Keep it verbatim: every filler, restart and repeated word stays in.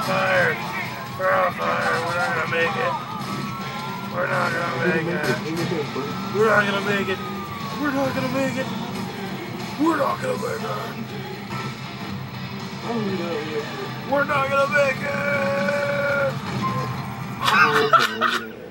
fire. We're on fire. We're not gonna make it. We're not gonna make it. We're not gonna make it. We're not gonna make it. We're not gonna make it. We're not gonna make it.